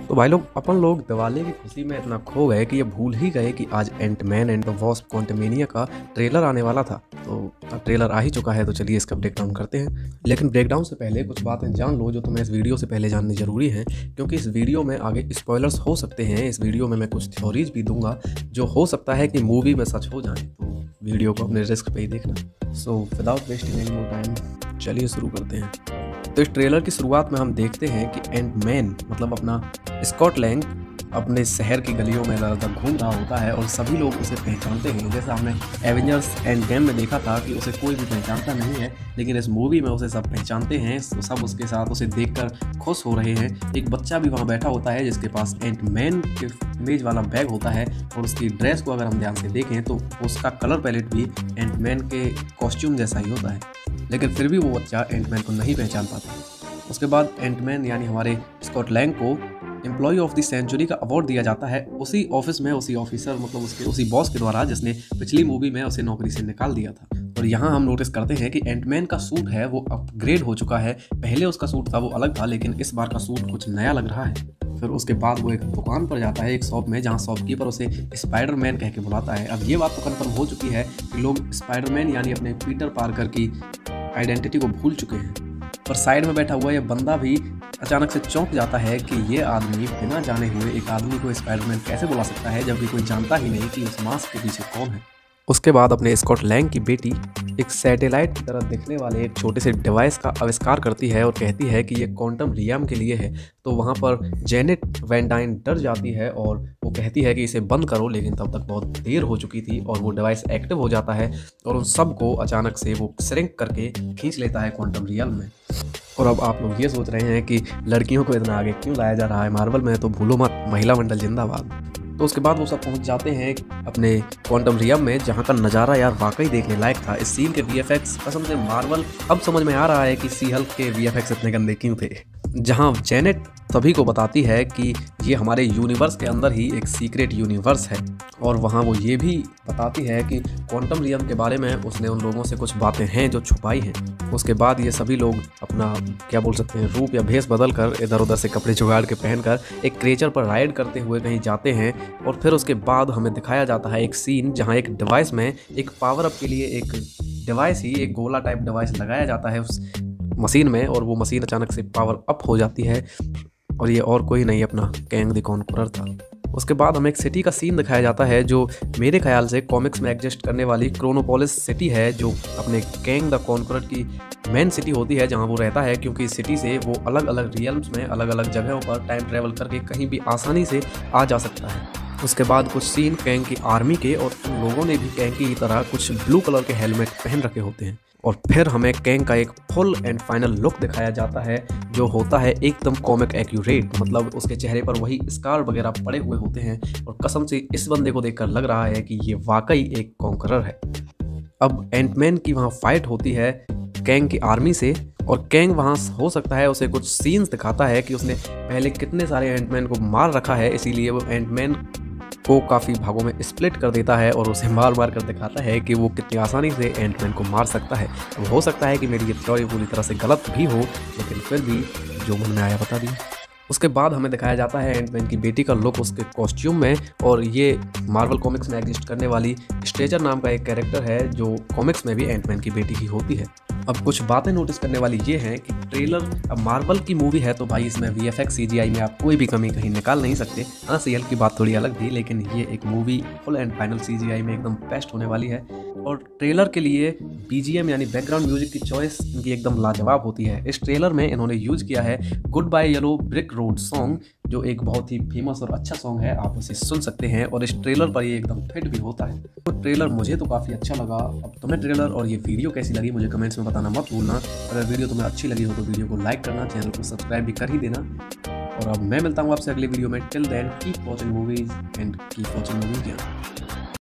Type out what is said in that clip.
तो भाई लोग अपन लोग दिवाली की खुशी में इतना खो गए कि ये भूल ही गए कि आज Ant Man and the Wasp Quantumania का ट्रेलर आने वाला था। तो अब ट्रेलर आ ही चुका है, तो चलिए इसका ब्रेकडाउन करते हैं। लेकिन ब्रेकडाउन से पहले कुछ बातें जान लो जो तुम्हें इस वीडियो से पहले जाननी जरूरी है, क्योंकि इस वीडियो में आगे स्पॉयलर्स हो सकते हैं। इस वीडियो में मैं कुछ थ्योरीज भी दूंगा जो हो सकता है कि मूवी में सच हो जाए, तो वीडियो को अपने रिस्क पे ही देखना। So without wasting any more time चलिए शुरू करते हैं। तो इस ट्रेलर की शुरुआत में हम देखते हैं कि एंटमैन मतलब अपना स्कॉट लैंग अपने शहर की गलियों में ज़्यादातर घूम रहा होता है और सभी लोग उसे पहचानते हैं। जैसे हमने एवेंजर्स एंड गेम में देखा था कि उसे कोई भी पहचानता नहीं है, लेकिन इस मूवी में उसे सब पहचानते हैं। सब उसके साथ उसे देखकर खुश हो रहे हैं। एक बच्चा भी वहाँ बैठा होता है जिसके पास एंटमैन के इमेज वाला बैग होता है, और उसकी ड्रेस को अगर हम ध्यान से देखें तो उसका कलर पैलेट भी एंटमैन के कॉस्ट्यूम जैसा ही होता है, लेकिन फिर भी वो बच्चा एंटमैन को नहीं पहचान पाता। उसके बाद एंटमैन यानी हमारे स्कॉट लैंग को एम्प्लॉय ऑफ द सेंचुरी का अवार्ड दिया जाता है उसी ऑफिस में, उसी ऑफिसर मतलब उसके उसी बॉस के द्वारा जिसने पिछली मूवी में उसे नौकरी से निकाल दिया था। और यहाँ हम नोटिस करते हैं कि एंटमैन का सूट है वो अपग्रेड हो चुका है। पहले उसका सूट था वो अलग था, लेकिन इस बार का सूट कुछ नया लग रहा है। फिर उसके बाद वो एक दुकान पर जाता है, एक शॉप में, जहाँ शॉपकीपर उसे स्पाइडरमैन कह के बुलाता है। अब ये बात तो कन्फर्म हो चुकी है कि लोग स्पाइडरमैन यानी अपने पीटर पार्कर की आइडेंटिटी को भूल चुके हैं। पर साइड में बैठा हुआ ये बंदा भी अचानक से चौंक जाता है कि ये आदमी बिना जाने हुए एक आदमी को स्पाइडरमैन कैसे बुला सकता है, जबकि कोई जानता ही नहीं कि उस मास्क के पीछे कौन है। उसके बाद अपने स्कॉट लैंग की बेटी एक सैटेलाइट की तरह दिखने वाले एक छोटे से डिवाइस का आविष्कार करती है और कहती है कि ये क्वांटम रियम के लिए है। तो वहाँ पर जेनेट वैन डाइन डर जाती है और वो कहती है कि इसे बंद करो, लेकिन तब तक बहुत देर हो चुकी थी और वो डिवाइस एक्टिव हो जाता है और उन सबको अचानक से वो श्रिंक करके खींच लेता है क्वांटम रियम में। और अब आप लोग ये सोच रहे हैं कि लड़कियों को इतना आगे क्यों लाया जा रहा है मार्वल में, तो भूलो मत, महिला मंडल जिंदाबाद। तो उसके बाद वो सब पहुंच जाते हैं अपने क्वांटम रियम में, जहां का नज़ारा यार वाकई देखने लायक था। इस सीन के वीएफएक्स कसम से मार्वल अब समझ में आ रहा है कि सी हल्क के वीएफएक्स इतने गंदे क्यों थे। जहां जेनेट सभी को बताती है कि ये हमारे यूनिवर्स के अंदर ही एक सीक्रेट यूनिवर्स है, और वहां वो ये भी बताती है कि क्वांटम रियम के बारे में उसने उन लोगों से कुछ बातें हैं जो छुपाई हैं। उसके बाद ये सभी लोग अपना क्या बोल सकते हैं रूप या भेष बदल कर इधर उधर से कपड़े जुगाड़ के पहनकर एक क्रेचर पर राइड करते हुए कहीं जाते हैं। और फिर उसके बाद हमें दिखाया जाता है एक सीन जहाँ एक डिवाइस में एक पावर अप के लिए एक डिवाइस ही एक गोला टाइप डिवाइस लगाया जाता है उस मशीन में, और वो मशीन अचानक से पावर अप हो जाती है, और ये और कोई नहीं अपना कैंग द कॉन्करर था। उसके बाद हमें एक सिटी का सीन दिखाया जाता है जो मेरे ख्याल से कॉमिक्स में एग्जिस्ट करने वाली क्रोनोपोलिस सिटी है, जो अपने कैंग द कॉन्करर की मेन सिटी होती है जहां वो रहता है, क्योंकि इस सिटी से वो अलग अलग रियल्म्स में अलग अलग जगहों पर टाइम ट्रेवल करके कहीं भी आसानी से आ जा सकता है। उसके बाद कुछ सीन कैंग की आर्मी के, और उन लोगों ने भी कैंग की तरह कुछ ब्लू कलर के हेलमेट पहन रखे होते हैं। और फिर हमें कैंग का एक फुल एंड फाइनल लुक दिखाया जाता है जो होता है एकदम कॉमिक एक्यूरेट, मतलब उसके चेहरे पर वही स्कार वगैरह पड़े हुए होते हैं, और कसम से इस बंदे को देखकर लग रहा है कि ये वाकई एक कॉन्करर है। अब एंटमैन की वहाँ फाइट होती है कैंग की आर्मी से, और कैंग वहाँ हो सकता है उसे कुछ सीन्स दिखाता है कि उसने पहले कितने सारे एंटमैन को मार रखा है, इसीलिए वो एंटमैन को काफ़ी भागों में स्प्लिट कर देता है और उसे मार मार कर दिखाता है कि वो कितनी आसानी से एंटमैन को मार सकता है। तो हो सकता है कि मेरी ये थ्योरी पूरी तरह से गलत भी हो, लेकिन फिर भी जो मन में आया बता दिया। उसके बाद हमें दिखाया जाता है एंटमैन की बेटी का लुक उसके कॉस्ट्यूम में, और ये मार्वल कॉमिक्स में एग्जिस्ट करने वाली स्ट्रेचर नाम का एक कैरेक्टर है जो कॉमिक्स में भी एंटमैन की बेटी ही होती है। अब कुछ बातें नोटिस करने वाली ये हैं कि ट्रेलर अब मार्वल की मूवी है, तो भाई इसमें वीएफएक्स सीजीआई में आप कोई भी कमी कहीं निकाल नहीं सकते। हाँ, सीएल की बात थोड़ी अलग थी, लेकिन ये एक movie full and final CGI में एकदम बेस्ट होने वाली है। और ट्रेलर के लिए बीजीएम यानी बैकग्राउंड म्यूजिक की चॉइस इनकी एकदम लाजवाब होती है। इस ट्रेलर में इन्होंने यूज किया है goodbye yellow brick road song, जो एक बहुत ही फेमस और अच्छा सॉन्ग है, आप उसे सुन सकते हैं, और इस ट्रेलर पर ये एकदम फिट भी होता है। तो ट्रेलर मुझे तो काफ़ी अच्छा लगा। अब तुम्हें ट्रेलर और ये वीडियो कैसी लगी मुझे कमेंट्स में बताना मत भूलना। अगर वीडियो तुम्हें अच्छी लगी हो तो वीडियो को लाइक करना, चैनल को सब्सक्राइब भी कर ही देना। और अब मैं मिलता हूँ आपसे अगले वीडियो में। Till then keep watching movies and keep watching movies.